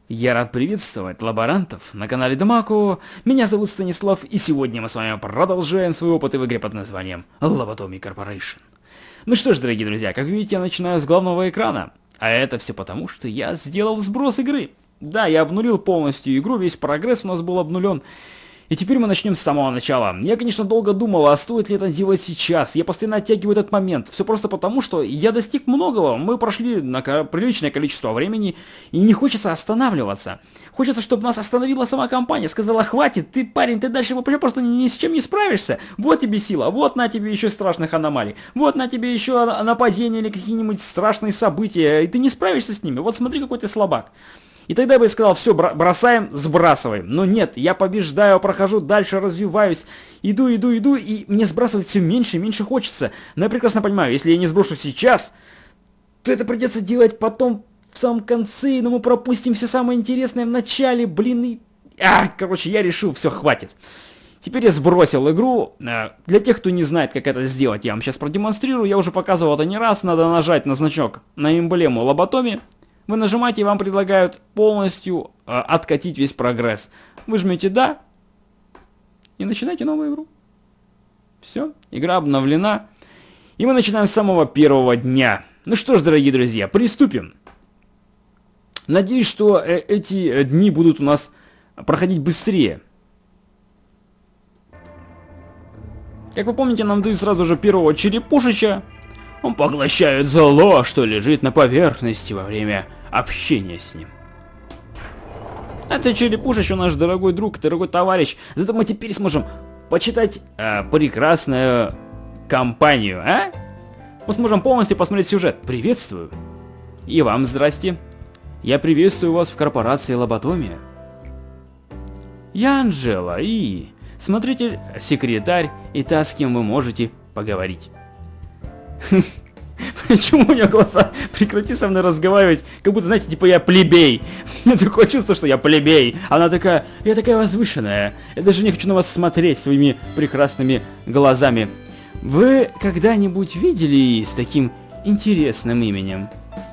Я рад приветствовать лаборантов на канале Дамако. Меня зовут Станислав, и сегодня мы с вами продолжаем свой опыт в игре под названием Lobotomy Corporation. Ну что ж, дорогие друзья, как видите, я начинаю с главного экрана. А это все потому, что я сделал сброс игры. Да, я обнулил полностью игру, весь прогресс у нас был обнулен. И теперь мы начнем с самого начала. Я, конечно, долго думал, а стоит ли это делать сейчас. Я постоянно оттягиваю этот момент. Все просто потому, что я достиг многого. Мы прошли на приличное количество времени, и не хочется останавливаться. Хочется, чтобы нас остановила сама компания, сказала: хватит, ты, парень, ты дальше вообще просто ни с чем не справишься. Вот тебе сила, вот на тебе еще страшных аномалий, вот на тебе еще нападения или какие-нибудь страшные события, и ты не справишься с ними. Вот смотри, какой ты слабак. И тогда я бы сказал: все, бросаем, сбрасываем. Но нет, я побеждаю, прохожу дальше, развиваюсь, иду, и мне сбрасывать все меньше и меньше хочется. Но я прекрасно понимаю, если я не сброшу сейчас, то это придется делать потом, в самом конце, но мы пропустим все самое интересное в начале, блин, и... короче, я решил, все, хватит. Теперь я сбросил игру. Для тех, кто не знает, как это сделать, я вам сейчас продемонстрирую. Я уже показывал это не раз, надо нажать на значок, на эмблему Lobotomy. Вы нажимаете, и вам предлагают полностью откатить весь прогресс. Вы жмете «Да» и начинаете новую игру. Все, игра обновлена. И мы начинаем с самого первого дня. Ну что ж, дорогие друзья, приступим. Надеюсь, что эти дни будут у нас проходить быстрее. Как вы помните, нам дают сразу же первого черепушеча. Он поглощает зло, что лежит на поверхности во время общения с ним. Это черепушечь, наш дорогой друг, дорогой товарищ. Зато мы теперь сможем почитать прекрасную кампанию, Мы сможем полностью посмотреть сюжет. Приветствую. И вам здрасте. Я приветствую вас в корпорации Lobotomy. Я Анжела и смотритель, секретарь и та, с кем вы можете поговорить. Почему у нее глаза? Прекрати со мной разговаривать, как будто, знаете, типа я плебей. У меня такое чувство, что я плебей. Она такая: я такая возвышенная. Я даже не хочу на вас смотреть своими прекрасными глазами. Вы когда-нибудь видели с таким интересным именем?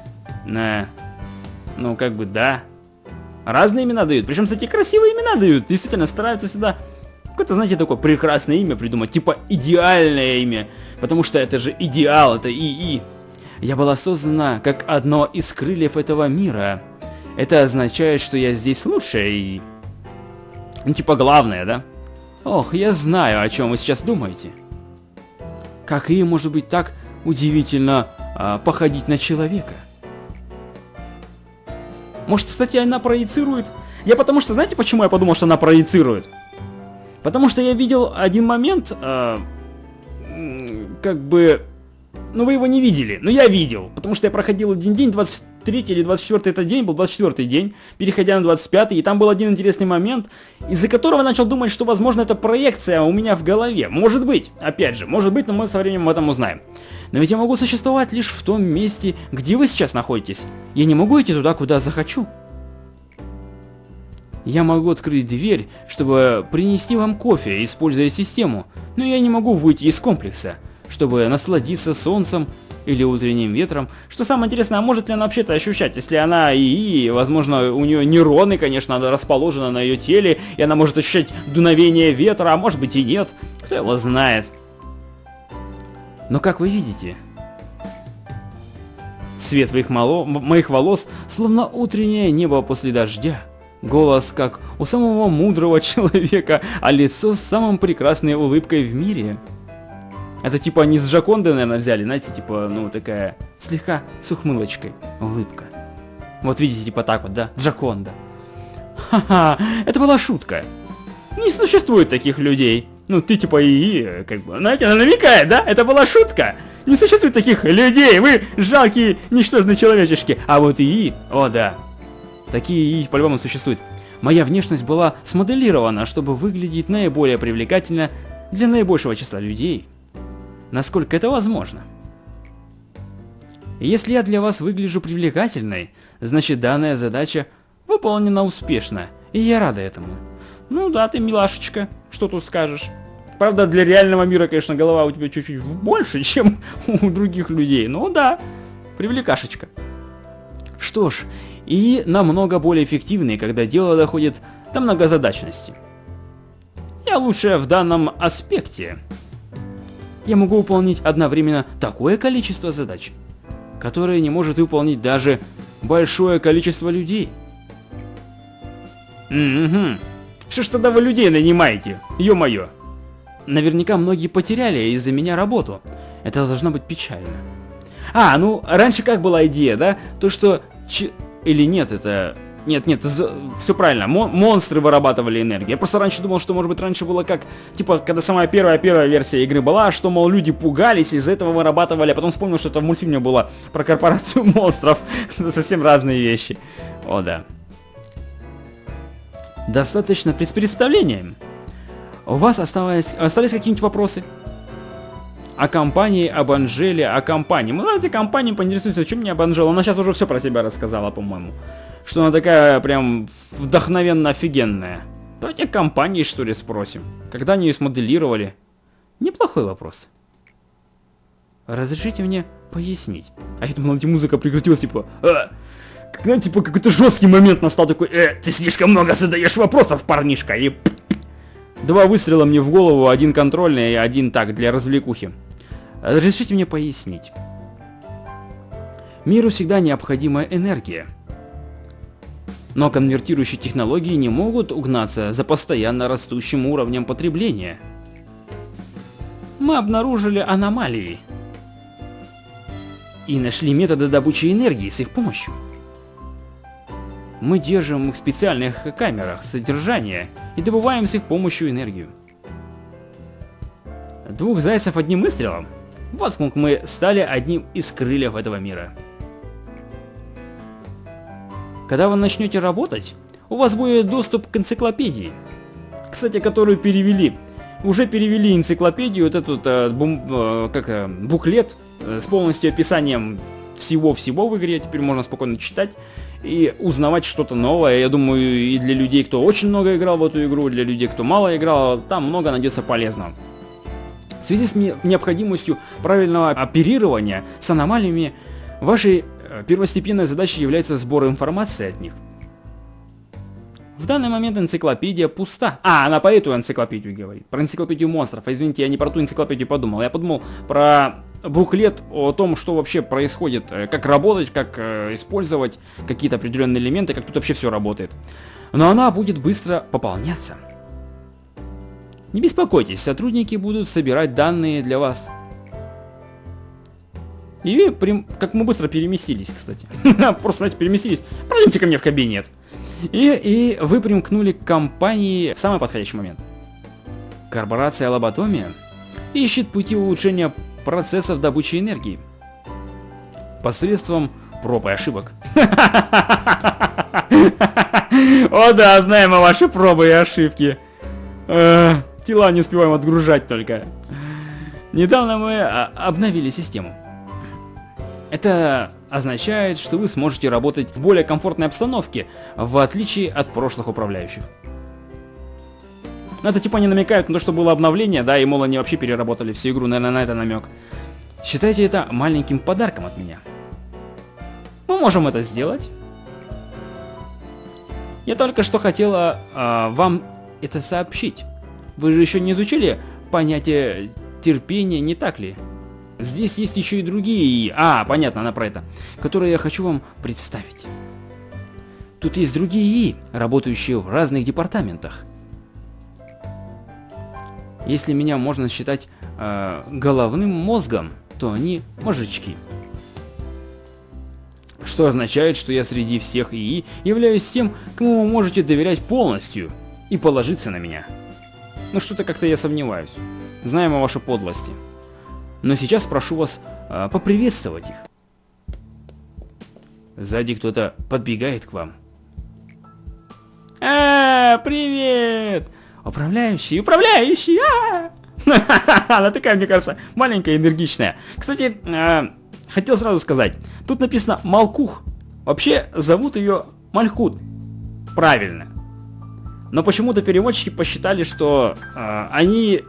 Ну, как бы да. Разные имена дают. Причем, кстати, красивые имена дают. Действительно, стараются всегда какое-то, знаете, такое прекрасное имя придумать. Типа идеальное имя. Потому что это же идеал, это ИИ. Я была создана как одно из крыльев этого мира. Это означает, что я здесь лучшая и... Ну, типа главное, да? Ох, я знаю, о чем вы сейчас думаете. Как ИИ может быть так удивительно походить на человека? Может, кстати, она проецирует? Я потому что, знаете, почему я подумал, что она проецирует? Потому что я видел один момент, как бы... Ну, вы его не видели, но я видел. Потому что я проходил один день, 23 или 24 этот день, был 24 день, переходя на 25, и там был один интересный момент, из-за которого я начал думать, что, возможно, это проекция у меня в голове. Может быть, опять же, может быть, но мы со временем об этом узнаем. Но ведь я могу существовать лишь в том месте, где вы сейчас находитесь. Я не могу идти туда, куда захочу. Я могу открыть дверь, чтобы принести вам кофе, используя систему, но я не могу выйти из комплекса, чтобы насладиться солнцем или утренним ветром. Что самое интересное, а может ли она вообще-то ощущать, если она ИИ, возможно, у нее нейроны, конечно, она расположена на ее теле, и она может ощущать дуновение ветра, а может быть и нет, кто его знает. Но как вы видите, цвет моих волос словно утреннее небо после дождя. Голос как у самого мудрого человека, а лицо с самой прекрасной улыбкой в мире. Это типа не с Джоконды, наверное, взяли, знаете, типа, ну, такая слегка с ухмылочкой улыбка. Вот видите, типа так вот, да? Джоконда. Ха-ха, это была шутка. Не существует таких людей. Ну, ты типа ИИ, как бы, знаете, она намекает, да? Это была шутка. Не существует таких людей, вы жалкие, ничтожные человечешки. А вот ИИ, о да. Такие по-любому существуют. Моя внешность была смоделирована, чтобы выглядеть наиболее привлекательно для наибольшего числа людей. Насколько это возможно. Если я для вас выгляжу привлекательной, значит данная задача выполнена успешно, и я рада этому. Ну да, ты милашечка, что тут скажешь. Правда, для реального мира, конечно, голова у тебя чуть-чуть больше, чем у других людей. Ну да, привлекашечка. Что ж, и намного более эффективные, когда дело доходит до многозадачности. Я лучше в данном аспекте. Я могу выполнить одновременно такое количество задач, которое не может выполнить даже большое количество людей. Что ж тогда вы людей нанимаете? Ё-моё. Наверняка многие потеряли из-за меня работу. Это должно быть печально. Ну, раньше как была идея, да? То, что... Или нет, это... Нет, все правильно. Монстры вырабатывали энергию. Я просто раньше думал, что, может быть, раньше было как... Типа, когда самая первая версия игры была, что, мол, люди пугались, из-за этого вырабатывали. А потом вспомнил, что это в мультфильме было про корпорацию монстров. Совсем разные вещи. О, да. Достаточно с представлением. У вас остались какие-нибудь вопросы? О компании, об Анжеле, о компании. Мы давайте компанией поинтересуемся, чем мне об Анжеле. Она сейчас уже все про себя рассказала, по-моему. Что она такая прям вдохновенно офигенная. Давайте компании, что ли, спросим. Когда они ее смоделировали? Неплохой вопрос. Разрешите мне пояснить. А я думал, где музыка прекратилась, типа... Знаете, типа какой-то жесткий момент настал, такой... ты слишком много задаешь вопросов, парнишка. И... 2 выстрела мне в голову, 1 контрольный и 1 так, для развлекухи. Разрешите мне пояснить. Миру всегда необходима энергия. Но конвертирующие технологии не могут угнаться за постоянно растущим уровнем потребления. Мы обнаружили аномалии. И нашли методы добычи энергии с их помощью. Мы держим их в специальных камерах содержания и добываем с их помощью энергию. 2 зайцев одним выстрелом? Вот как мы стали одним из крыльев этого мира. Когда вы начнете работать, у вас будет доступ к энциклопедии. Кстати, которую перевели. Уже перевели энциклопедию, вот этот буклет с полностью описанием всего-всего в игре. Теперь можно спокойно читать и узнавать что-то новое. Я думаю, и для людей, кто очень много играл в эту игру, для людей, кто мало играл, там много найдется полезного. В связи с необходимостью правильного оперирования с аномалиями, вашей первостепенной задачей является сбор информации от них. В данный момент энциклопедия пуста. Она по эту энциклопедию говорит. Про энциклопедию монстров. Извините, я не про ту энциклопедию подумал. Я подумал про буклет о том, что вообще происходит, как работать, как использовать какие-то определенные элементы, как тут вообще все работает. Но она будет быстро пополняться. Не беспокойтесь, сотрудники будут собирать данные для вас. И как мы быстро переместились, кстати. Просто, знаете, переместились. Пройдемте ко мне в кабинет. И вы примкнули к компании в самый подходящий момент. Корпорация Лоботомия ищет пути улучшения процессов добычи энергии посредством проб и ошибок. О да, знаем о ваши пробы и ошибки. Тела не успеваем отгружать только. Недавно мы обновили систему. Это означает, что вы сможете работать в более комфортной обстановке, в отличие от прошлых управляющих. Это типа не намекают на то, что было обновление, да, и мол они вообще переработали всю игру, наверное, на это намек. Считайте это маленьким подарком от меня. Мы можем это сделать. Я только что хотела вам это сообщить. Вы же еще не изучили понятие терпения, не так ли? Здесь есть еще и другие, понятно, она про это, которые я хочу вам представить. Тут есть другие ИИ, работающие в разных департаментах. Если меня можно считать головным мозгом, то они мозжечки. Что означает, что я среди всех ИИ являюсь тем, кому вы можете доверять полностью и положиться на меня. Ну что-то как-то я сомневаюсь. Знаем о вашей подлости. Но сейчас прошу вас поприветствовать их. Сзади кто-то подбегает к вам. Привет! Управляющий! Она такая, мне кажется, маленькая, энергичная. Кстати, хотел сразу сказать. Тут написано Малкух. Вообще зовут ее Мальхут. Правильно. Но почему-то переводчики посчитали, что они...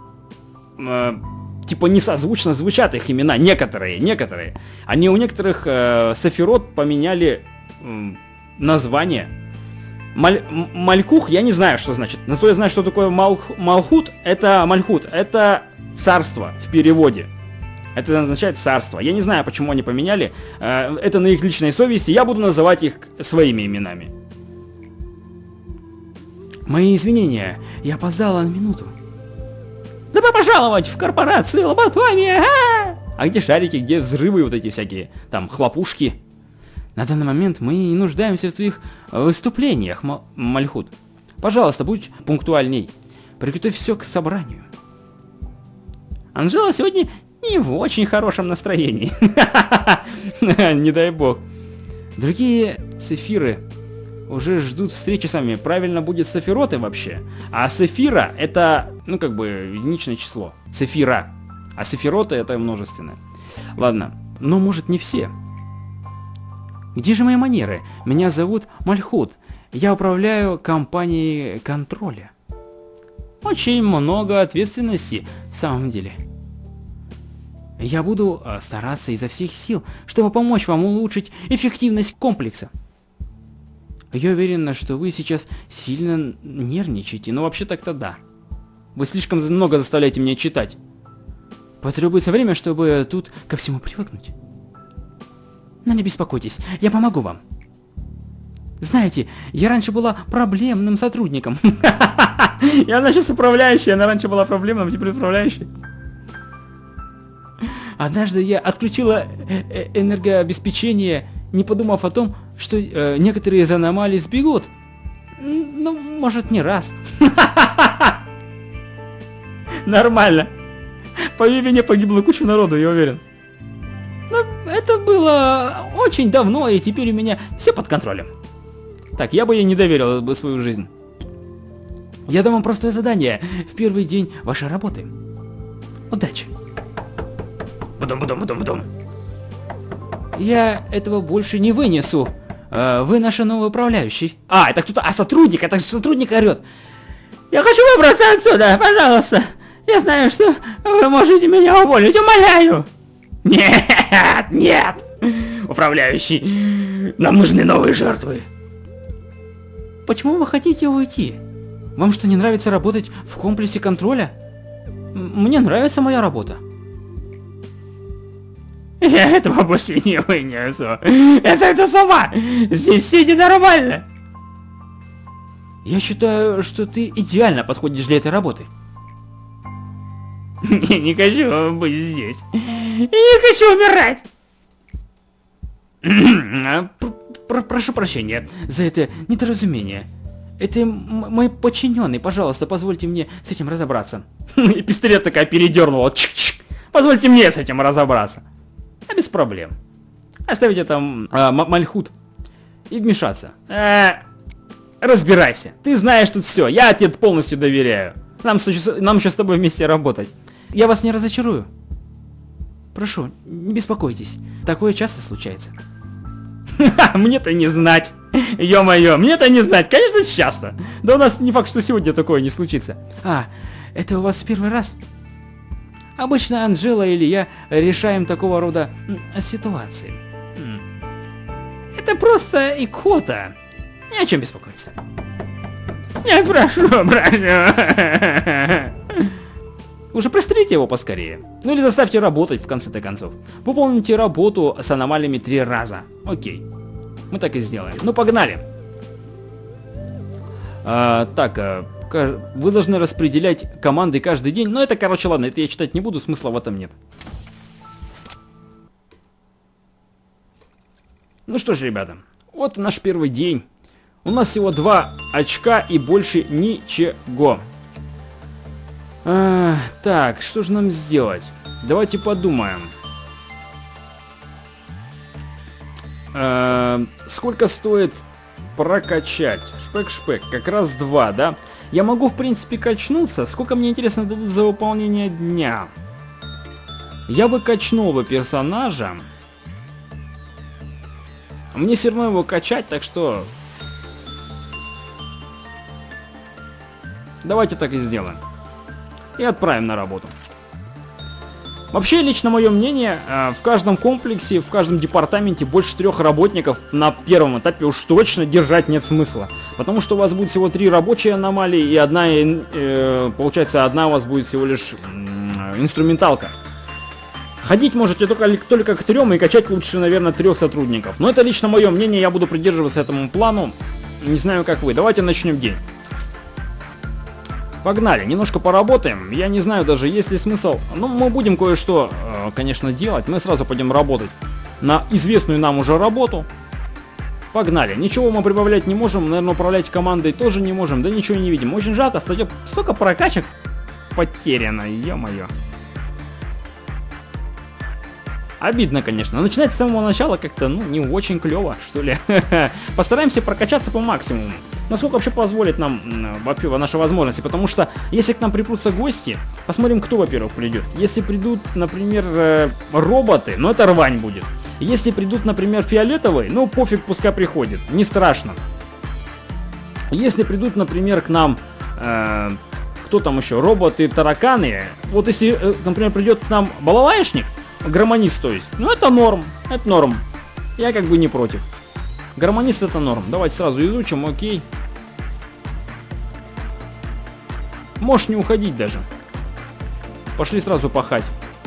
типа несозвучно звучат их имена, некоторые. Они у некоторых сефирот поменяли название. Малькух, я не знаю, что значит. Но я знаю, что такое Малхут. Это Мальхут. Это царство в переводе. Это означает царство. Я не знаю, почему они поменяли. Это на их личной совести. Я буду называть их своими именами. Мои извинения. Я опоздала на минуту. Добро пожаловать в корпорацию Лоботомия! А где шарики, где взрывы вот эти всякие? Там хлопушки. На данный момент мы не нуждаемся в твоих выступлениях, Мальхут. Пожалуйста, будь пунктуальней. Приготовь все к собранию. Анжела сегодня не в очень хорошем настроении. Не дай бог. Другие сефиры уже ждут встречи с вами. Правильно будет сефироты вообще. А сефира это, ну как бы, единичное число. Сефира. А сефироты это множественное. Ладно, но может не все. Где же мои манеры? Меня зовут Мальхут. Я управляю компанией контроля. Очень много ответственности, в самом деле. Я буду стараться изо всех сил, чтобы помочь вам улучшить эффективность комплекса. Я уверен, что вы сейчас сильно нервничаете, но вообще так-то да. Вы слишком много заставляете меня читать. Потребуется время, чтобы тут ко всему привыкнуть. Но не беспокойтесь, я помогу вам. Знаете, я раньше была проблемным сотрудником. И она сейчас управляющая, она раньше была проблемным, теперь управляющая. Однажды я отключила энергообеспечение, не подумав о том, что некоторые из аномалий сбегут. Ну, может, не раз. Нормально. По ее вине погибло куча народу, я уверен. Но это было очень давно, и теперь у меня все под контролем. Так, я бы ей не доверил бы свою жизнь. Я дам вам простое задание в первый день вашей работы. Удачи. Будум. Я этого больше не вынесу. Вы наш новый управляющий. Это кто-то, сотрудник, это сотрудник орет. Я хочу выбраться отсюда, пожалуйста. Я знаю, что вы можете меня уволить, умоляю. Нет. Управляющий, нам нужны новые жертвы. Почему вы хотите уйти? Вам что, не нравится работать в комплексе контроля? Мне нравится моя работа. Я этого больше не вынесу. Я сойду с ума. Здесь все ненормально. Я считаю, что ты идеально подходишь для этой работы. Я не хочу быть здесь. Я не хочу умирать. Прошу прощения за это недоразумение. Это мой подчиненный. Пожалуйста, позвольте мне с этим разобраться. И пистолет такая передернула. Позвольте мне с этим разобраться. Без проблем. Оставите там Мальхут и вмешаться. Разбирайся. Ты знаешь тут все. Я тебе полностью доверяю. Нам еще с тобой вместе работать. Я вас не разочарую. Прошу, не беспокойтесь. Такое часто случается. Мне-то не знать. Ё-моё, мне-то не знать. Конечно, часто. Да у нас не факт, что сегодня такое не случится. Это у вас в первый раз? Обычно Анжела или я решаем такого рода ситуации. Это просто икота. Ни о чем беспокоиться. Я прошу. Уже пристрелите его поскорее. Ну или заставьте работать в конце-то концов. Выполните работу с аномалиями 3 раза. Окей. Мы так и сделаем. Ну погнали. Вы должны распределять команды каждый день. Но это, короче, ладно, это я читать не буду, смысла в этом нет. Ну что ж, ребята, вот наш первый день. У нас всего 2 очка и больше ничего. Так, что же нам сделать? Давайте подумаем. Сколько стоит прокачать? Шпек, как раз 2, да? Я могу, в принципе, качнуться. Сколько мне, интересно, дадут за выполнение дня? Я бы качнул бы персонажа. Мне все равно его качать, так что... Давайте так и сделаем. И отправим на работу. Вообще, лично мое мнение, в каждом комплексе, в каждом департаменте больше 3 работников на первом этапе уж точно держать нет смысла. Потому что у вас будет всего 3 рабочие аномалии, и одна, получается, одна у вас будет всего лишь инструменталка. Ходить можете только к 3 и качать лучше, наверное, 3 сотрудников. Но это лично мое мнение, я буду придерживаться этому плану. Не знаю, как вы. Давайте начнем день. Погнали, немножко поработаем. Я не знаю даже, есть ли смысл. Ну, мы будем кое-что, конечно, делать. Мы сразу пойдем работать на известную нам уже работу. Погнали. Ничего мы прибавлять не можем. Наверное, управлять командой тоже не можем. Да ничего не видим. Очень жалко, столько прокачек потеряно. Ё-моё. Обидно, конечно. Начинать с самого начала как-то, ну, не очень клево, что ли. Постараемся прокачаться по максимуму. Насколько вообще позволит нам вообще наши возможности. Потому что, если к нам припрутся гости, посмотрим, кто, во-первых, придет. Если придут, например, роботы, ну, это рвань будет. Если придут, например, фиолетовые, ну, пофиг, пускай приходит. Не страшно. Если придут, например, к нам... кто там еще? Роботы, тараканы. Вот если, например, придет к нам балалайшник, гармонист, то есть. Ну, это норм. Это норм. Я как бы не против. Гармонист это норм. Давайте сразу изучим, окей. Можешь не уходить даже. Пошли сразу пахать.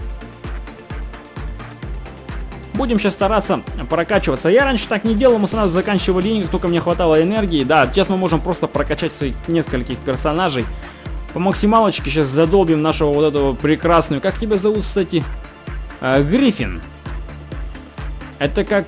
Будем сейчас стараться прокачиваться. Я раньше так не делал, мы сразу заканчивали линию, только мне хватало энергии. Да, сейчас мы можем просто прокачать своих нескольких персонажей. По максималочке сейчас задолбим нашего вот этого прекрасную... Как тебя зовут, кстати? Гриффин. Это как...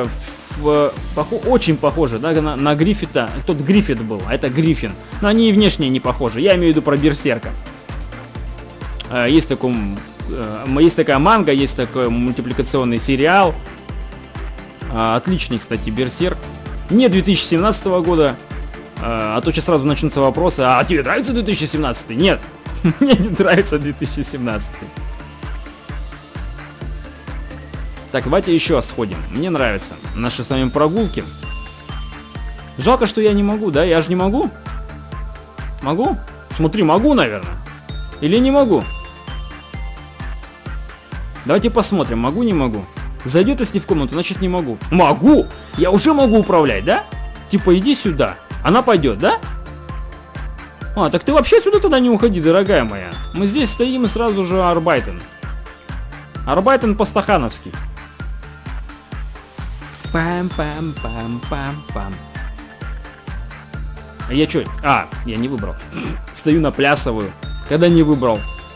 очень похоже, да, на Гриффита. Тот Гриффит был, а это Гриффин. Но они и внешне не похожи. Я имею в виду про Берсерка. Есть такая манга, есть такой мультипликационный сериал. Отличный, кстати, Берсерк. Не 2017 года. А то сейчас сразу начнутся вопросы. А тебе нравится 2017? Нет. Мне не нравится 2017. Так, давайте еще сходим. Мне нравятся наши с вами прогулки. Жалко, что я не могу, да? Я же не могу. Могу? Смотри, могу, наверное. Или не могу? Давайте посмотрим, могу, не могу. Зайдет, если в комнату, значит не могу. Могу! Я уже могу управлять, да? Типа, иди сюда. Она пойдет, да? А, так ты вообще сюда тогда не уходи, дорогая моя. Мы здесь стоим и сразу же арбайтен. Арбайтен по-стахановски. Пам-пам-пам-пам-пам. А я чё? А, я не выбрал. Стою наплясываю. Когда не выбрал.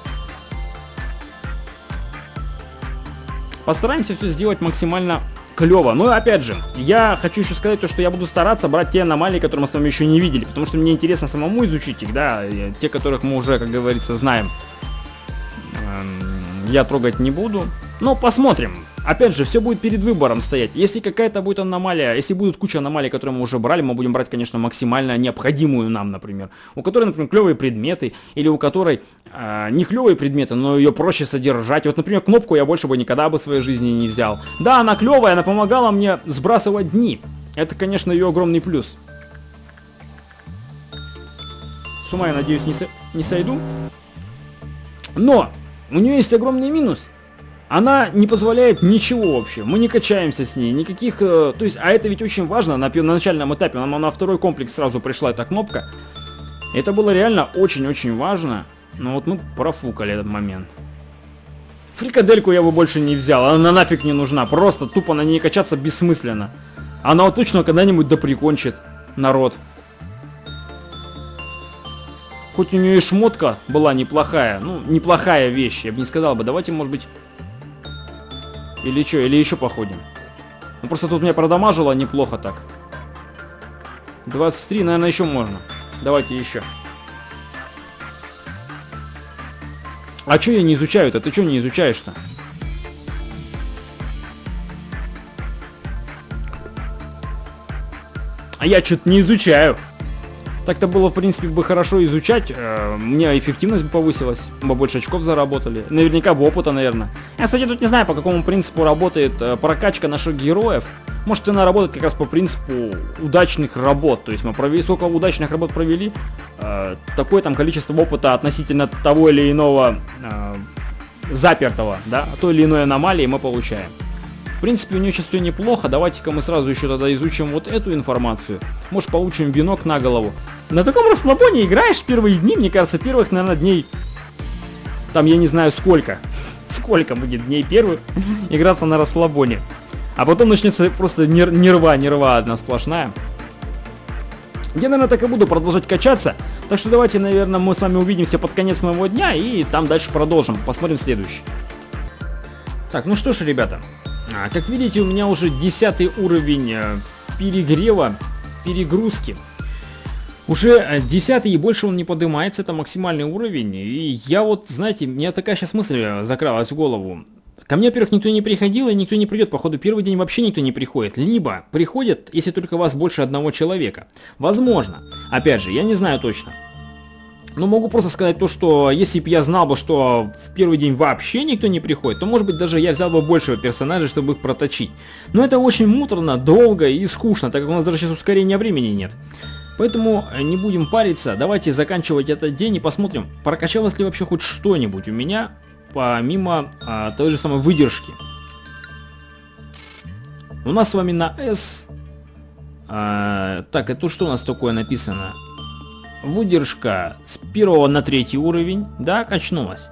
Постараемся все сделать максимально клево. Но опять же, я хочу еще сказать то, что я буду стараться брать те аномалии, которые мы с вами еще не видели. Потому что мне интересно самому изучить их, да. Те, которых мы уже, как говорится, знаем. Я трогать не буду. Но посмотрим. Опять же, все будет перед выбором стоять. Если какая-то будет аномалия, если будут куча аномалий, которые мы уже брали, мы будем брать, конечно, максимально необходимую нам, например. У которой, например, клевые предметы, или у которой не клевые предметы, но ее проще содержать. Вот, например, кнопку я больше бы никогда бы в своей жизни не взял. Да, она клевая, она помогала мне сбрасывать дни. Это, конечно, ее огромный плюс. С ума, я надеюсь, не сойду. Но у нее есть огромный минус. Она не позволяет ничего вообще, мы не качаемся с ней, никаких, то есть, а это ведь очень важно, на начальном этапе, нам на второй комплекс сразу пришла эта кнопка. Это было реально очень-очень важно, но вот мы профукали этот момент. Фрикадельку я бы больше не взял, она нафиг не нужна, просто тупо на ней качаться бессмысленно. Она вот точно когда-нибудь доприкончит народ. Хоть у нее и шмотка была неплохая, ну, неплохая вещь, я бы не сказал бы, давайте, может быть... Или что, или еще походим. Ну просто тут меня продамажило неплохо так. 23, наверное, еще можно. Давайте еще. А что я не изучаю-то? Ты что не изучаешь-то? А я что-то не изучаю. Так-то было, в принципе, бы хорошо изучать. У меня эффективность бы повысилась. Мы больше очков заработали. Наверняка бы опыта, наверное. Я, кстати, тут не знаю, по какому принципу работает прокачка наших героев. Может, она работает как раз по принципу удачных работ. То есть мы провели, сколько удачных работ провели, такое там количество опыта относительно того или иного запертого, да, той или иной аномалии мы получаем. В принципе, у нее сейчас все неплохо. Давайте-ка мы сразу еще тогда изучим вот эту информацию. Может, получим венок на голову. На таком расслабоне играешь первые дни, мне кажется, первых, наверное, дней... Там я не знаю сколько. Сколько будет дней первых играться на расслабоне. А потом начнется просто нерва одна сплошная. Я, наверное, так и буду продолжать качаться. Так что давайте, наверное, мы с вами увидимся под конец моего дня и там дальше продолжим. Посмотрим следующий. Так, ну что ж, ребята. Как видите, у меня уже 10 уровень перегрева, перегрузки. Уже 10 и больше он не поднимается, это максимальный уровень. И я вот, знаете, мне такая сейчас мысль закралась в голову. Ко мне, во-первых, никто не приходил и никто не придет. Походу, первый день вообще никто не приходит. Либо приходят, если только вас больше одного человека. Возможно. Опять же, я не знаю точно. Но могу просто сказать то, что если бы я знал бы, что в первый день вообще никто не приходит, то, может быть, даже я взял бы большего персонажа, чтобы их проточить. Но это очень муторно, долго и скучно, так как у нас даже сейчас ускорения времени нет. Поэтому не будем париться, давайте заканчивать этот день и посмотрим, прокачалось ли вообще хоть что-нибудь у меня, помимо той же самой выдержки. У нас с вами на S... так, это что у нас такое написано? Выдержка с 1 на 3 уровень, да, качнулась.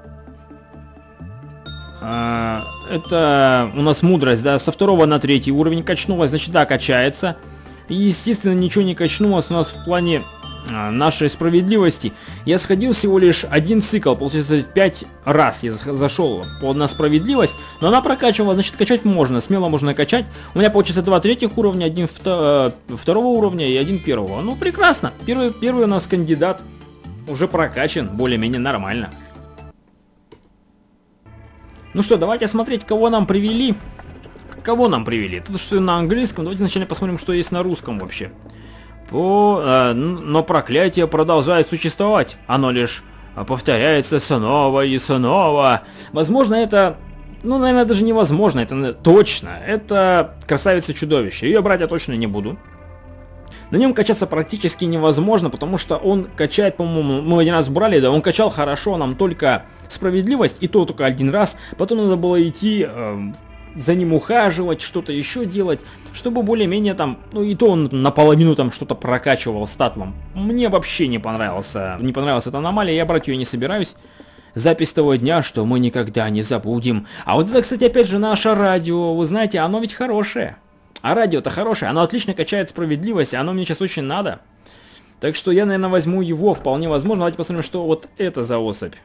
Это у нас мудрость, да, со 2 на 3 уровень качнулась, значит, да, качается. И, естественно, ничего не качнулось у нас в плане нашей справедливости. Я сходил всего лишь один цикл, получается 5 раз я зашел на справедливость, но она прокачивала, значит, качать можно, смело можно качать. У меня получится 2 третьих уровня, 1 второго уровня и 1 первого. Ну, прекрасно. Первый у нас кандидат уже прокачан, более-менее нормально. Ну что, давайте смотреть, кого нам привели. Кого нам привели? Тут что на английском, давайте вначале посмотрим, что есть на русском вообще. Но проклятие продолжает существовать. Оно лишь повторяется снова и снова. Возможно, это... Ну, наверное, даже невозможно. Это точно. Это красавица-чудовище. Ее брать я точно не буду. На нем качаться практически невозможно, потому что он качает, по-моему, мы один раз брали, да, он качал хорошо нам только справедливость, и то только один раз. Потом надо было идти... за ним ухаживать, что-то еще делать, чтобы более-менее там, ну и то он наполовину там что-то прокачивал статом. Мне вообще не понравилась эта аномалия, я брать ее не собираюсь. Запись того дня, что мы никогда не забудем. А вот это, кстати, опять же наше радио, вы знаете, оно ведь хорошее. А радио-то хорошее, оно отлично качает справедливость, оно мне сейчас очень надо. Так что я, наверное, возьму его, вполне возможно. Давайте посмотрим, что вот это за особь.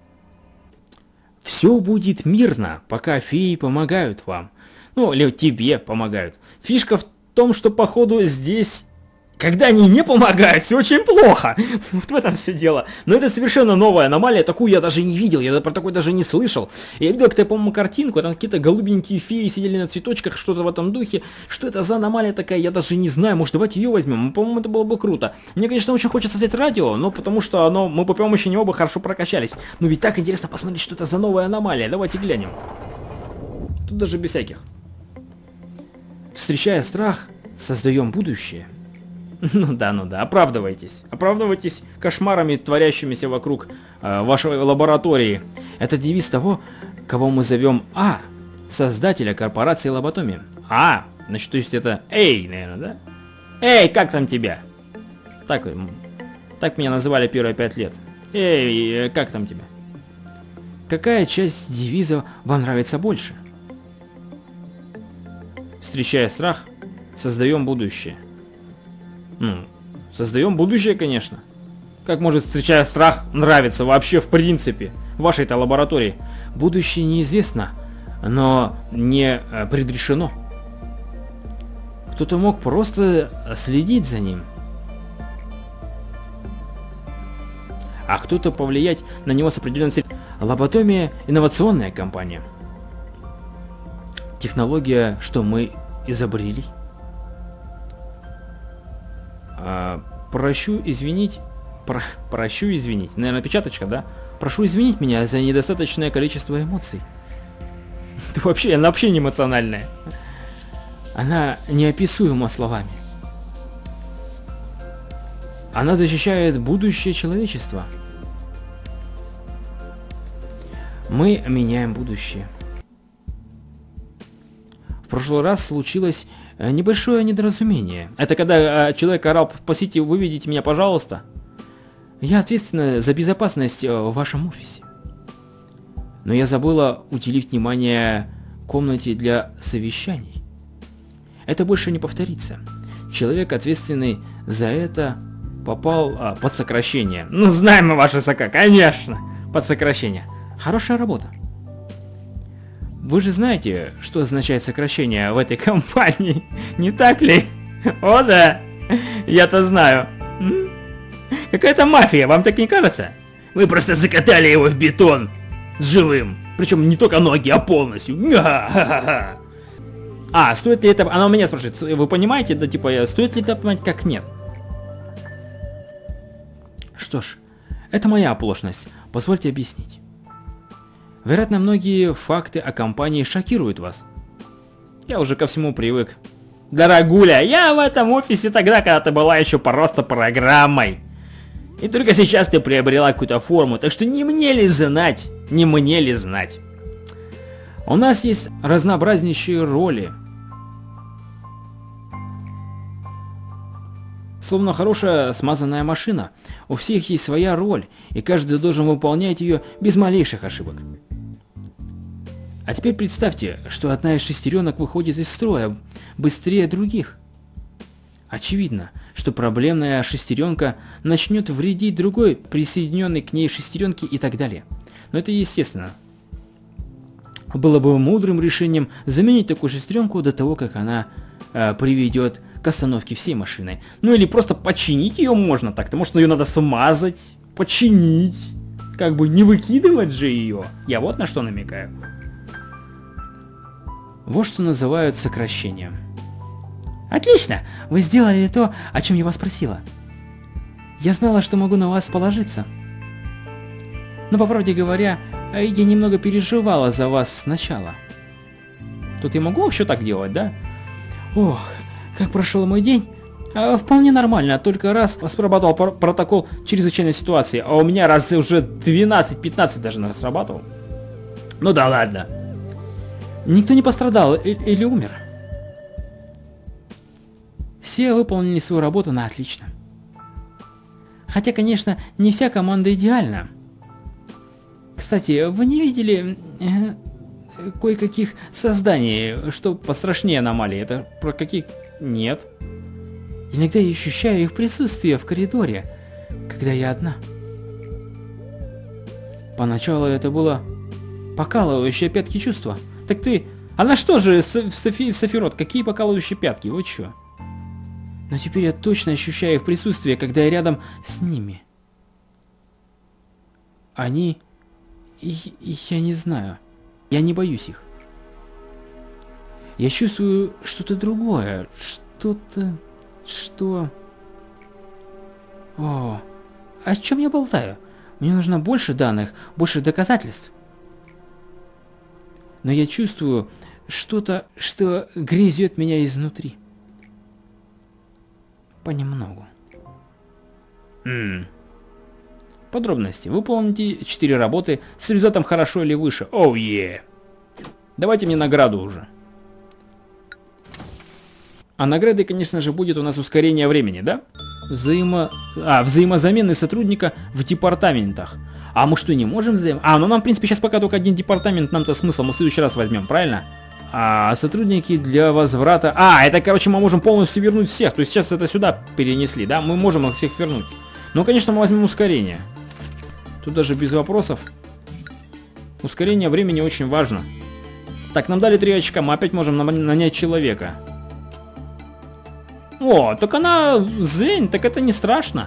Все будет мирно, пока феи помогают вам. Ну, или тебе помогают. Фишка в том, что, походу, здесь... Когда они не помогают, все очень плохо. Вот в этом все дело. Но это совершенно новая аномалия, такую я даже не видел, я про такой даже не слышал. Я видел, как-то, по-моему, картинку, там какие-то голубенькие феи сидели на цветочках, что-то в этом духе. Что это за аномалия такая, я даже не знаю, может, давайте ее возьмем, по-моему, это было бы круто. Мне, конечно, очень хочется взять радио, но потому что мы по помощи него бы хорошо прокачались. Но ведь так интересно посмотреть, что это за новая аномалия, давайте глянем. Тут даже без всяких. Встречая страх, создаем будущее. Ну да, оправдывайтесь. Оправдывайтесь кошмарами, творящимися вокруг вашей лаборатории. Это девиз того, кого мы зовем создателя корпорации Лоботомия. Значит, то есть это Эй, наверное, да? Эй, как там тебя? Так меня называли первые 5 лет. Эй, как там тебя? Какая часть девиза вам нравится больше? Встречая страх, создаем будущее. Создаем будущее, конечно. Как может, встречая страх, нравиться вообще в принципе вашей-то лаборатории? Будущее неизвестно, но не предрешено. Кто-то мог просто следить за ним. А кто-то повлиять на него с определенной целью. Лоботомия – инновационная компания. Технология, что мы изобрели. Прощу извинить, наверное, печаточка, да? Прошу извинить меня за недостаточное количество эмоций. Она вообще не эмоциональная. Она неописуема словами. Она защищает будущее человечества. Мы меняем будущее. В прошлый раз случилось небольшое недоразумение. Это когда человек орал: «Спасите, выведите меня, пожалуйста». Я ответственна за безопасность в вашем офисе. Но я забыла уделить внимание комнате для совещаний. Это больше не повторится. Человек, ответственный за это, попал под сокращение. Ну, знаем мы ваши сока, конечно, под сокращение. Хорошая работа. Вы же знаете, что означает сокращение в этой компании, не так ли? О да, я-то знаю. Какая-то мафия, вам так не кажется? Вы просто закатали его в бетон с живым. Причем не только ноги, а полностью. А, стоит ли это... Она у меня спрашивает, вы понимаете, да, типа, стоит ли это понимать, как нет? Что ж, это моя оплошность. Позвольте объяснить. Вероятно, многие факты о компании шокируют вас. Я уже ко всему привык. Дорогуля, я в этом офисе тогда, когда ты была еще просто программой. И только сейчас ты приобрела какую-то форму, так что не мне ли знать, не мне ли знать. У нас есть разнообразнейшие роли. Словно хорошая смазанная машина. У всех есть своя роль, и каждый должен выполнять ее без малейших ошибок. А теперь представьте, что одна из шестеренок выходит из строя быстрее других. Очевидно, что проблемная шестеренка начнет вредить другой, присоединенной к ней шестеренке и так далее. Но это естественно. Было бы мудрым решением заменить такую шестеренку до того, как она приведет к остановке всей машины. Ну или просто починить ее можно так, потому что ее надо смазать, починить. Как бы не выкидывать же ее. Я вот на что намекаю. Вот что называют сокращением. Отлично! Вы сделали то, о чем я вас просила. Я знала, что могу на вас положиться. Но, по правде говоря, я немного переживала за вас сначала. Тут я могу вообще так делать, да? Ох, как прошел мой день. Вполне нормально, только раз срабатывал протокол чрезвычайной ситуации, а у меня раз уже 12-15 даже срабатывал. Ну да ладно. Никто не пострадал или умер. Все выполнили свою работу на отлично. Хотя, конечно, не вся команда идеальна. Кстати, вы не видели кое-каких созданий, что пострашнее аномалий? Это про каких... Нет. Иногда я ощущаю их присутствие в коридоре, когда я одна. Поначалу это было покалывающее пятки чувство. Так ты... Она что же, Сафирот, какие покалывающие пятки? Вот чё? Но теперь я точно ощущаю их присутствие, когда я рядом с ними. Они... Я не знаю. Я не боюсь их. Я чувствую что-то другое. Что-то... Что... О, о чем я болтаю? Мне нужно больше данных, больше доказательств. Но я чувствую что-то, что грызет меня изнутри. Понемногу. Подробности. Выполните 4 работы с результатом хорошо или выше. Оу, Давайте мне награду уже. А наградой, конечно же, будет у нас ускорение времени, да? Взаимозамены сотрудника в департаментах. А мы что, не можем ну нам, в принципе, сейчас пока только один департамент, нам-то смысл, мы в следующий раз возьмем, правильно? А сотрудники для возврата... это, короче, мы можем полностью вернуть всех. То есть сейчас это сюда перенесли, да? Мы можем их всех вернуть. Ну, конечно, мы возьмем ускорение. Тут даже без вопросов. Ускорение времени очень важно. Так, нам дали 3 очка, мы опять можем нанять человека. О, так она Зень, так это не страшно.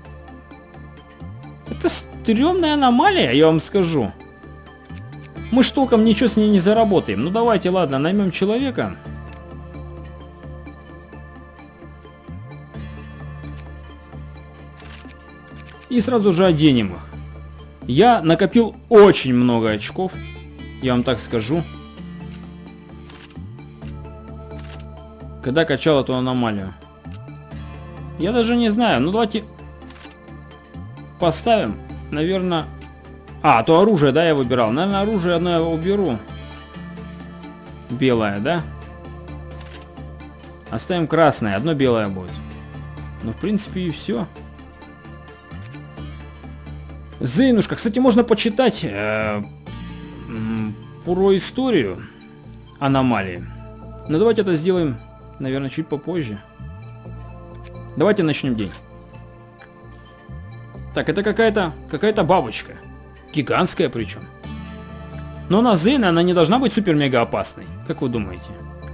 Это стрёмная аномалия, я вам скажу. Мы ж толком ничего с ней не заработаем. Ну давайте, ладно, наймем человека. И сразу же оденем их. Я накопил очень много очков. Я вам так скажу. Когда качал эту аномалию. Я даже не знаю. Ну давайте поставим. Наверное, А, то оружие, да, я выбирал. Наверное, оружие одно я уберу. Белое, да? Оставим красное, одно белое будет. Ну, в принципе, и все. Зейнушка, кстати, можно почитать про историю аномалии. Но давайте это сделаем, наверное, чуть попозже. Давайте начнем день. Так, это какая-то бабочка. Гигантская причем. Но она Зейна, она не должна быть супер-мега опасной. Как вы думаете?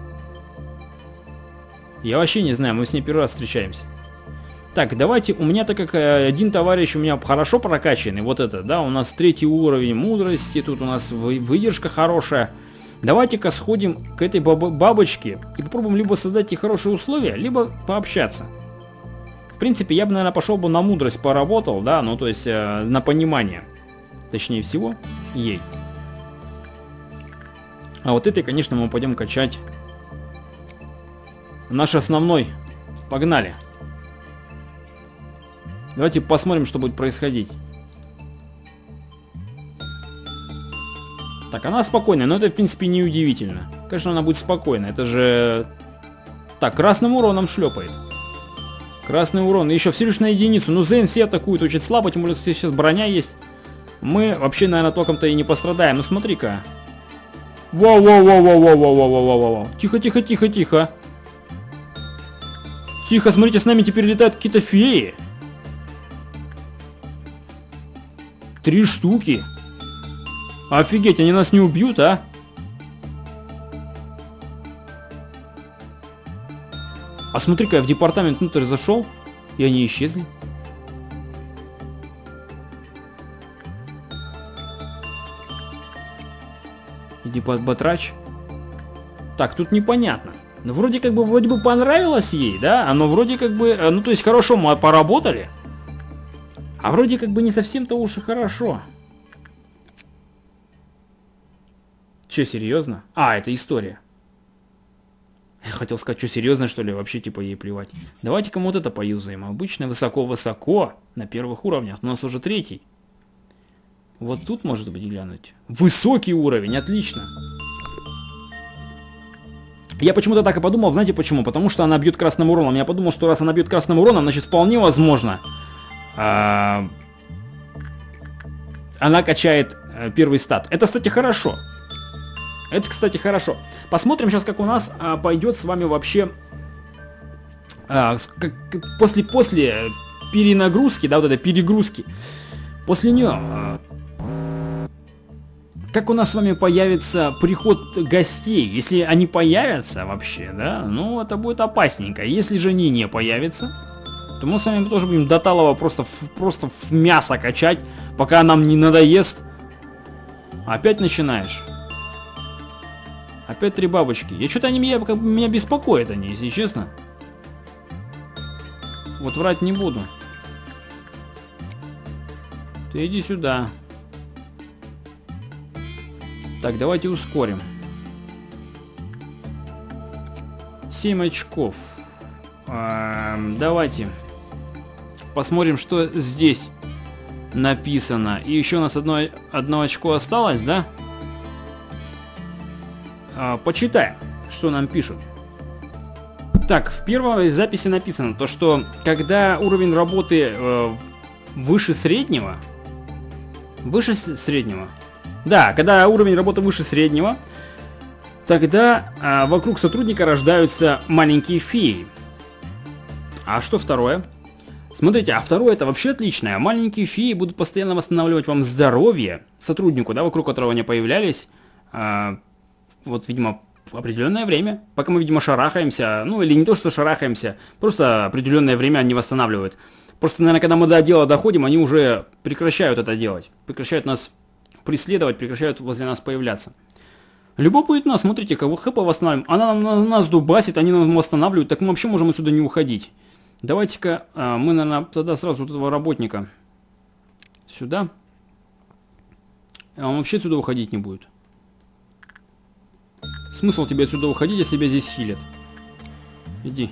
Я вообще не знаю, мы с ней первый раз встречаемся. Так, давайте, у меня, так как один товарищ у меня хорошо прокачанный, вот это, да, у нас 3-й уровень мудрости, тут у нас выдержка хорошая. Давайте-ка сходим к этой бабочке и попробуем либо создать ей хорошие условия, либо пообщаться. В принципе, я бы, наверное, пошел бы на мудрость поработал, да, ну, то есть на понимание, точнее всего, ей. А вот этой, конечно, мы пойдем качать наш основной. Погнали. Давайте посмотрим, что будет происходить. Так, она спокойная, но это, в принципе, не удивительно. Конечно, она будет спокойна. Это же... Так, красным уроном шлепает. Красный урон. Еще всего лишь на единицу. Ну, Зейн все атакуют очень слабо, тем более, что сейчас броня есть. Мы вообще, наверное, током-то и не пострадаем. Ну, смотри-ка. Воу-воу-воу-воу-воу-воу-воу-воу-воу. Тихо-тихо-тихо-тихо. Тихо, смотрите, с нами теперь летают какие-то феи. 3 штуки. Офигеть, они нас не убьют, а? А смотри-ка, я в департамент внутрь зашел, и они исчезли. Иди под батрач. Так, тут непонятно. Ну, вроде бы понравилось ей, да? Оно вроде как бы, ну, то есть хорошо мы поработали. А вроде как бы не совсем-то уж и хорошо. Че, серьезно? А, это история. Я хотел сказать, что серьезно, что ли? Вообще, типа, ей плевать. Давайте-ка мы вот это поюзаем. Обычно высоко-высоко на первых уровнях. У нас уже 3-й. Вот тут, может быть, глянуть. Высокий уровень, отлично. Я почему-то так и подумал, знаете почему? Потому что она бьет красным уроном. Я подумал, что раз она бьет красным уроном, значит, вполне возможно... она качает первый стат. Это, кстати, хорошо. Это, кстати, хорошо. Посмотрим сейчас, как у нас пойдет с вами вообще после перенагрузки, да, вот этой перегрузки. После нее как у нас с вами появится приход гостей. Если они появятся вообще, да, ну это будет опасненько. Если же они не появятся, то мы с вами тоже будем до талого просто в мясо качать, пока нам не надоест. Опять начинаешь. Опять 3 бабочки. Я что-то они меня беспокоят они, если честно. Вот врать не буду. Ты иди сюда. Так, давайте ускорим. 7 очков. Давайте посмотрим, что здесь написано. И еще у нас одно очко осталось, да? Почитаем, что нам пишут. Так, в первой записи написано то, что когда уровень работы выше среднего, да, когда уровень работы выше среднего, тогда вокруг сотрудника рождаются маленькие феи. А что второе? Смотрите, а второе это вообще отличное. Маленькие феи будут постоянно восстанавливать вам здоровье сотруднику, да, вокруг которого они появлялись. Вот, видимо, в определенное время, пока мы, видимо, шарахаемся, ну или не то, что шарахаемся, просто определенное время они восстанавливают. Просто, наверное, когда мы до дела доходим, они уже прекращают это делать, прекращают нас преследовать, прекращают возле нас появляться. Любопытно, смотрите, кого хэпа восстанавливаем. Она нас дубасит, они нас восстанавливают, так мы вообще можем отсюда не уходить. Давайте-ка мы, наверное, тогда сразу вот этого работника сюда. А он вообще отсюда уходить не будет. Смысл тебе отсюда уходить, если тебя здесь хилят? Иди.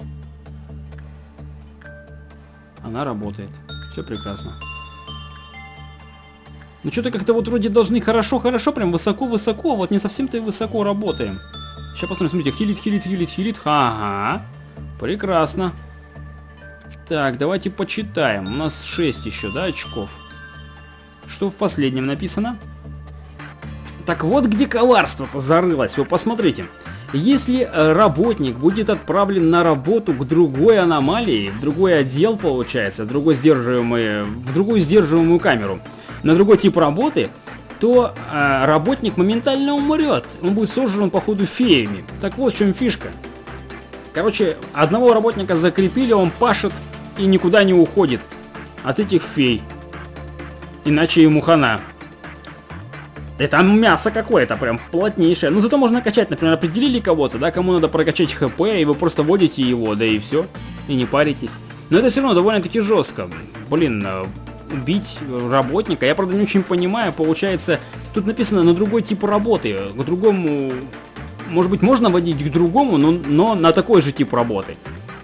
Она работает. Все прекрасно. Ну что-то как-то вот вроде должны хорошо-хорошо, прям высоко-высоко, вот не совсем-то и высоко работаем. Сейчас посмотрим, смотрите, хилит. Ага, прекрасно. Так, давайте почитаем. У нас 6 еще, да, очков. Что в последнем написано? Так вот где коварство-то зарылось, вы посмотрите. Если работник будет отправлен на работу к другой аномалии, в другой отдел, получается, в другую сдерживаемую камеру, на другой тип работы, то работник моментально умрет. Он будет сожран, походу, феями. Так вот в чем фишка. Короче, одного работника закрепили, он пашет и никуда не уходит от этих фей. Иначе ему хана. И там мясо какое-то, прям плотнейшее. Ну зато можно качать, например, определили кого-то, да, кому надо прокачать хп, и вы просто вводите его, да и все. И не паритесь. Но это все равно довольно-таки жестко. Блин, убить работника, я правда не очень понимаю, получается, тут написано на другой тип работы, к другому, может быть, можно водить к другому, но на такой же тип работы.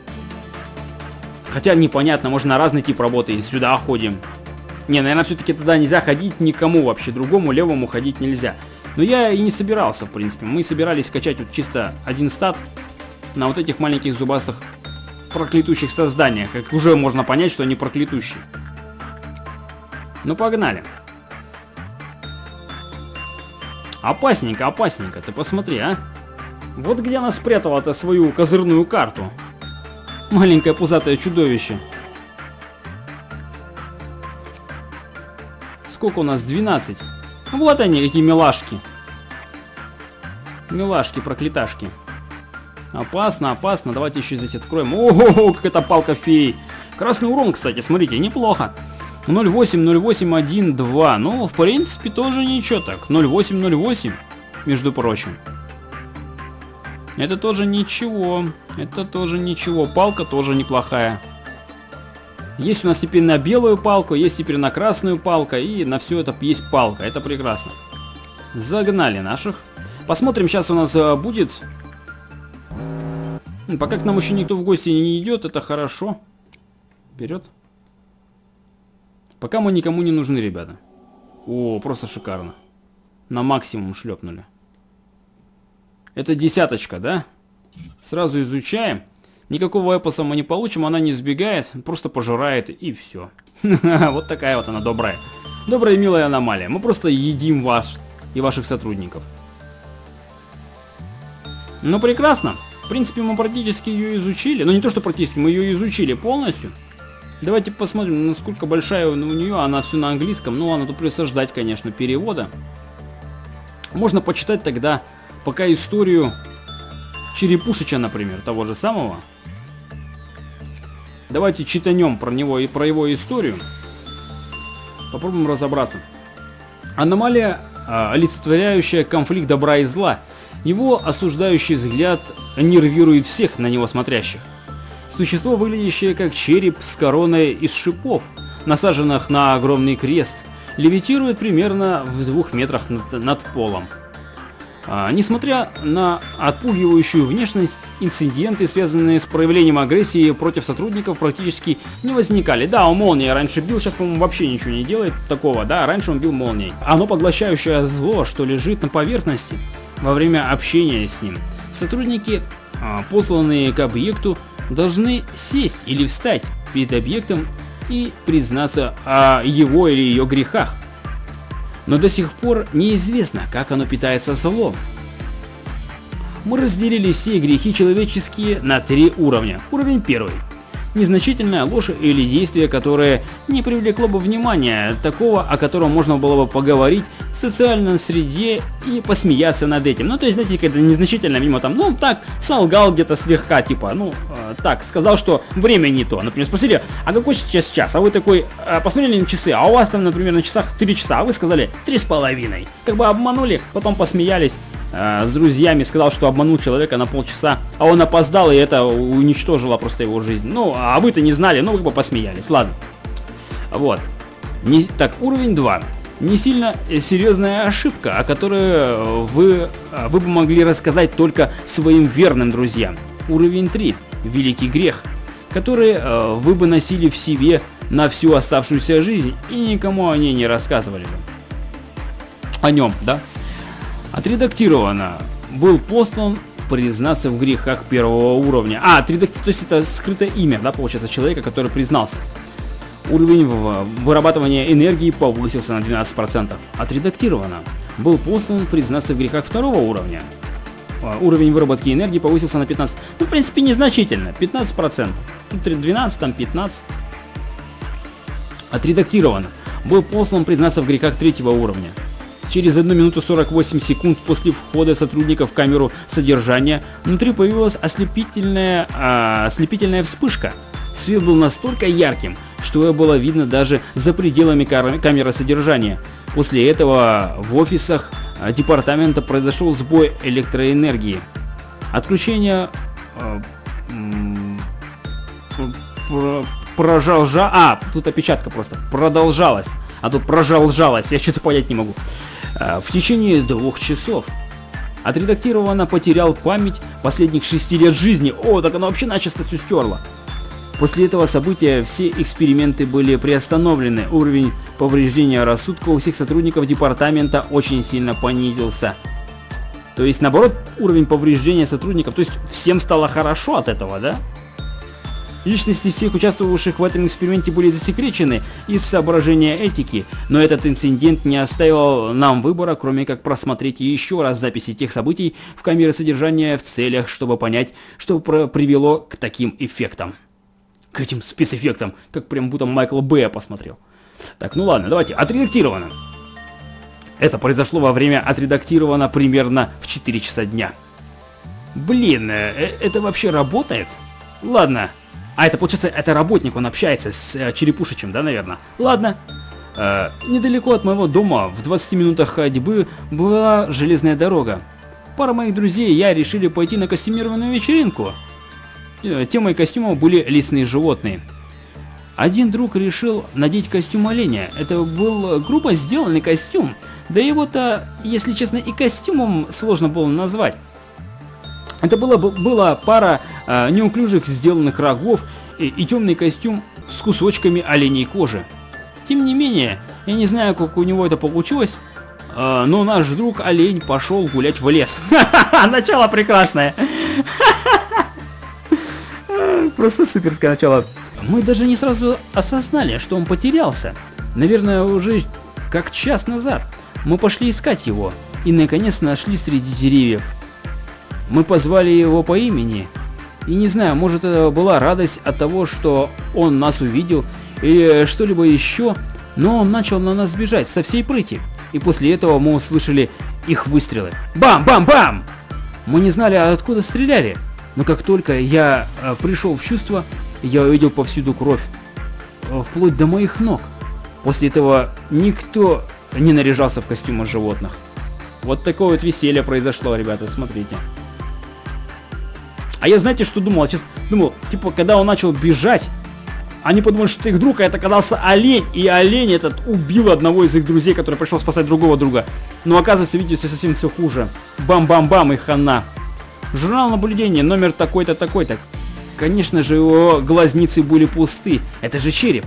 Хотя непонятно, можно на разный тип работы, и сюда ходим. Не, наверное, все-таки туда нельзя ходить никому вообще, другому левому ходить нельзя. Но я и не собирался, в принципе. Мы собирались качать вот чисто один стат на вот этих маленьких зубастых проклятущих созданиях. Как уже можно понять, что они проклятущие. Ну, погнали. Опасненько, опасненько, ты посмотри, а. Вот где она спрятала-то свою козырную карту. Маленькое пузатое чудовище. Сколько у нас? 12. Вот они, какие милашки. Милашки, прокляташки. Опасно, опасно. Давайте еще здесь откроем. Ого, какая-то палка феи. Красный урон, кстати, смотрите, неплохо. 0,8, 0,8, 1, 2. Ну, в принципе, тоже ничего так. 0,8, 0,8, между прочим. Это тоже ничего. Это тоже ничего. Палка тоже неплохая. Есть у нас теперь на белую палку, есть теперь на красную палку, и на все это есть палка. Это прекрасно. Загнали наших. Посмотрим, сейчас у нас будет. Пока к нам еще никто в гости не идет, это хорошо. Вперед. Пока мы никому не нужны, ребята. О, просто шикарно. На максимум шлепнули. Это десяточка, да? Сразу изучаем. Никакого эпоса мы не получим, она не сбегает, просто пожирает и все. Вот такая вот она добрая. Добрая и милая аномалия. Мы просто едим вас и ваших сотрудников. Ну прекрасно. В принципе, мы практически ее изучили. Ну не то, что практически, мы ее изучили полностью. Давайте посмотрим, насколько большая у нее. Она все на английском. Ну ладно, тут придется ждать, конечно, перевода. Можно почитать тогда пока историю Черепушича, например, того же самого. Давайте читанем про него и про его историю. Попробуем разобраться. Аномалия, олицетворяющая конфликт добра и зла. Его осуждающий взгляд нервирует всех на него смотрящих. Существо, выглядящее как череп с короной из шипов, насаженных на огромный крест, левитирует примерно в 2 метрах над полом. Несмотря на отпугивающую внешность, инциденты, связанные с проявлением агрессии против сотрудников, практически не возникали. Да, он молнией раньше бил, сейчас, по-моему, вообще ничего не делает такого, да, раньше он бил молнией. Оно поглощающее зло, что лежит на поверхности во время общения с ним. Сотрудники, посланные к объекту, должны сесть или встать перед объектом и признаться о его или ее грехах. Но до сих пор неизвестно, как оно питается злом. Мы разделили все грехи человеческие на 3 уровня. Уровень 1. Незначительная ложь или действие, которое не привлекло бы внимания такого, о котором можно было бы поговорить в социальной среде и посмеяться над этим. Ну, то есть, знаете, когда незначительно, мимо там, ну, так, солгал где-то слегка, типа, ну, так, сказал, что время не то. Например, спросили, а какой сейчас час? А вы такой, посмотрели на часы, а у вас там, например, на часах 3 часа, а вы сказали 3,5. Как бы обманули, потом посмеялись. С друзьями, сказал, что обманул человека на полчаса, а он опоздал, и это уничтожило просто его жизнь. Ну, а вы-то не знали, ну, как бы посмеялись, ладно. Вот. Так, уровень 2. Не сильно серьезная ошибка, о которой вы бы могли рассказать только своим верным друзьям. Уровень 3. Великий грех, который вы бы носили в себе на всю оставшуюся жизнь, и никому о ней не рассказывали бы. о нем, да? Отредактировано. Был послан признаться в грехах первого уровня. То есть это скрытое имя, да, получается, человека, который признался. Уровень вырабатывания энергии повысился на 12%. Отредактировано. Был послан признаться в грехах второго уровня. Уровень выработки энергии повысился на 15%. Ну, в принципе, незначительно. 15%. Тут 12, там 15. Отредактировано. Был послан признаться в грехах третьего уровня. Через 1 минуту 48 секунд после входа сотрудника в камеру содержания внутри появилась ослепительная вспышка. Свет был настолько ярким, что его было видно даже за пределами камеры содержания. После этого в офисах департамента произошел сбой электроэнергии. Отключение тут опечатка просто. Продолжалось. А тут продолжалось, я что-то понять не могу. В течение 2 часов. Отредактировано, потерял память последних 6 лет жизни. О, так оно вообще начисто все стерло. После этого события все эксперименты были приостановлены. Уровень повреждения рассудка у всех сотрудников департамента очень сильно понизился. То есть, наоборот, уровень повреждения сотрудников, то есть всем стало хорошо от этого, да? Личности всех участвовавших в этом эксперименте были засекречены из соображения этики, но этот инцидент не оставил нам выбора, кроме как просмотреть еще раз записи тех событий в камере содержания в целях, чтобы понять, что привело к таким эффектам. К этим спецэффектам, как прям будто Майкл Бэя посмотрел. Так, ну ладно, давайте, отредактировано. Это произошло во время отредактировано примерно в 4 часа дня. Блин, это вообще работает? Ладно. Это получается, это работник, он общается с Черепушичем, да, наверное? Ладно. Недалеко от моего дома, в 20 минутах ходьбы, была железная дорога. Пара моих друзей и я решили пойти на костюмированную вечеринку. Темой костюмов были лесные животные. Один друг решил надеть костюм оленя. Это был грубо сделанный костюм. Да его-то, если честно, и костюмом сложно было назвать. Это была пара неуклюжих сделанных рогов и темный костюм с кусочками оленей кожи. Тем не менее, я не знаю, как у него это получилось, но наш друг олень пошел гулять в лес. Начало прекрасное. Просто суперское начало. Мы даже не сразу осознали, что он потерялся. Наверное, уже как час назад. Мы пошли искать его и наконец нашли среди деревьев. Мы позвали его по имени, и не знаю, может это была радость от того, что он нас увидел, или что-либо еще, но он начал на нас бежать со всей прыти, и после этого мы услышали их выстрелы. Бам-бам-бам! Мы не знали, откуда стреляли, но как только я пришел в чувство, я увидел повсюду кровь, вплоть до моих ног. После этого никто не наряжался в костюмах животных. Вот такое вот веселье произошло, ребята, смотрите. А я, знаете, что думал? Сейчас думал, типа, когда он начал бежать, они подумали, что это их друг, а это оказался олень. И олень этот убил одного из их друзей, который пришел спасать другого друга. Но оказывается, видите, совсем все хуже. Бам-бам-бам и хана. Журнал наблюдения, номер такой-то, такой-то. Конечно же, его глазницы были пусты. Это же череп.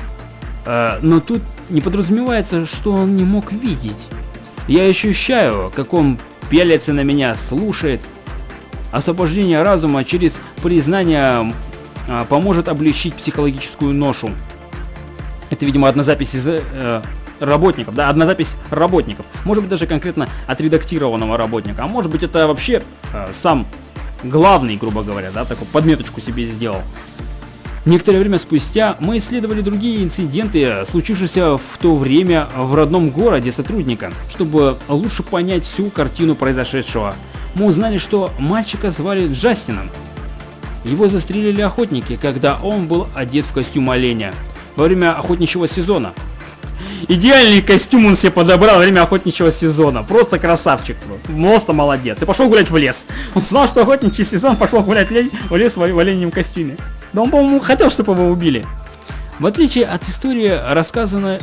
Но тут не подразумевается, что он не мог видеть. Я ощущаю, как он пялится на меня, слушает. Освобождение разума через признание поможет облегчить психологическую ношу. Это, видимо, одна запись из работников, да, одна запись работников. Может быть, даже конкретно отредактированного работника. А может быть, это вообще сам главный, грубо говоря, да, такую подметочку себе сделал. Некоторое время спустя мы исследовали другие инциденты, случившиеся в то время в родном городе сотрудника, чтобы лучше понять всю картину произошедшего. Мы узнали, что мальчика звали Джастином. Его застрелили охотники, когда он был одет в костюм оленя во время охотничьего сезона. Идеальный костюм он себе подобрал во время охотничьего сезона. Просто красавчик. Просто молодец. И пошел гулять в лес. Он знал, что охотничий сезон, пошел гулять в лес в оленьем костюме. Да он, по-моему, хотел, чтобы его убили. В отличие от истории, рассказанной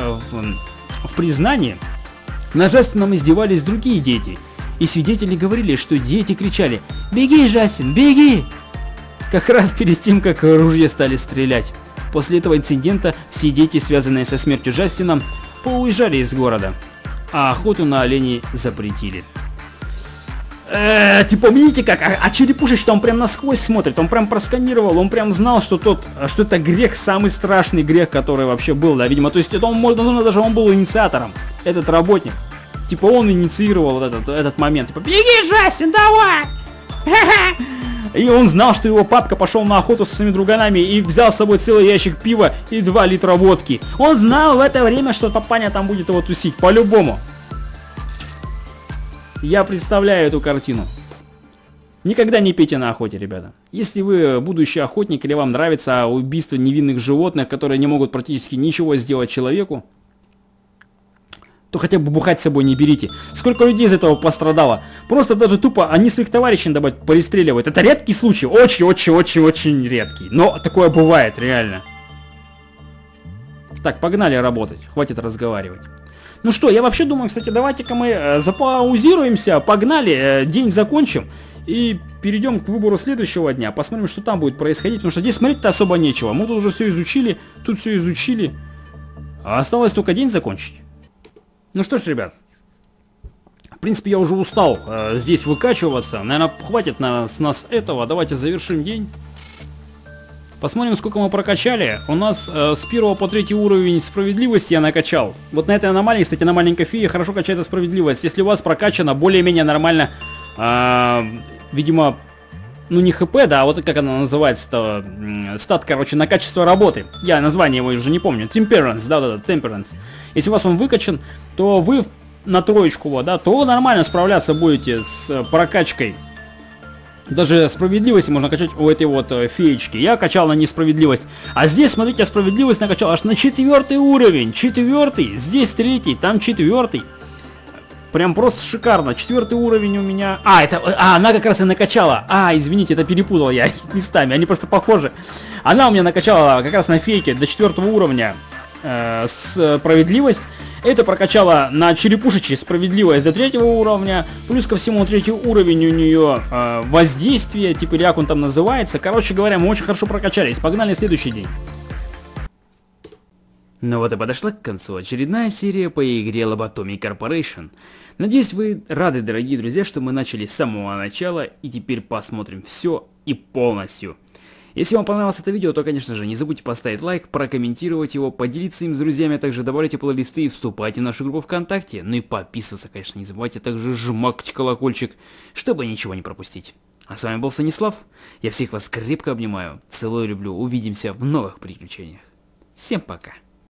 в признании, над Джастином издевались другие дети. И свидетели говорили, что дети кричали: «Беги, Джастин, беги!» Как раз перед тем, как ружья стали стрелять. После этого инцидента все дети, связанные со смертью Джастина, поуезжали из города. а охоту на оленей запретили. Помните как? А Черепушечка, он прям насквозь смотрит, он прям просканировал, он прям знал, что это грех, самый страшный грех, который вообще был, да, видимо. То есть это он был инициатором, этот работник. Типа он инициировал этот момент. Типа, беги, Джастин, давай! И он знал, что его папка пошел на охоту со своими друганами и взял с собой целый ящик пива и 2 литра водки. Он знал в это время, что папаня там будет его тусить, по-любому. Я представляю эту картину. Никогда не пейте на охоте, ребята. Если вы будущий охотник или вам нравится убийство невинных животных, которые не могут практически ничего сделать человеку, то хотя бы бухать с собой не берите. Сколько людей из этого пострадало. Просто даже тупо они своих товарищей иногда пристреливают. Это редкий случай. Очень редкий. Но такое бывает, реально. Так, погнали работать. Хватит разговаривать. Ну что, я вообще думаю, кстати, давайте-ка мы запаузируемся, погнали, день закончим и перейдем к выбору следующего дня. Посмотрим, что там будет происходить, потому что здесь смотреть-то особо нечего. Мы тут уже все изучили, тут все изучили. А осталось только день закончить. Ну что ж, ребят, в принципе, я уже устал здесь выкачиваться. Наверное, хватит с нас этого. Давайте завершим день. Посмотрим, сколько мы прокачали. У нас с 1 по 3 уровень справедливости я накачал. Вот на этой аномалии, кстати, на маленькой фее хорошо качается справедливость. Если у вас прокачана более-менее нормально, видимо, ну не хп, да, а вот как она называется-то, стат, короче, на качество работы. Я название его уже не помню. Temperance, да-да-да, Temperance. Если у вас он выкачан, то вы на 3, вот, да, то нормально справляться будете с прокачкой. Даже справедливость можно качать у этой вот феечки. Я качал на несправедливость. А здесь, смотрите, я справедливость накачал аж на 4 уровень. 4, здесь 3, там 4. Прям просто шикарно. 4 уровень у меня... она как раз и накачала. Извините, это перепутал я их местами. Они просто похожи. Она у меня накачала как раз на фейке до 4 уровня справедливость. Это прокачало на черепушечке справедливость до 3 уровня. Плюс ко всему 3 уровень у нее воздействие, типа как он там называется. Короче говоря, мы очень хорошо прокачались. Погнали следующий день. Ну вот и подошла к концу очередная серия по игре Lobotomy Corporation. Надеюсь, вы рады, дорогие друзья, что мы начали с самого начала и теперь посмотрим все и полностью. Если вам понравилось это видео, то, конечно же, не забудьте поставить лайк, прокомментировать его, поделиться им с друзьями, а также добавляйте плейлисты и вступайте в нашу группу ВКонтакте. Ну и подписываться, конечно, не забывайте, а также жмакать колокольчик, чтобы ничего не пропустить. А с вами был Станислав, я всех вас крепко обнимаю, целую, люблю, увидимся в новых приключениях. Всем пока.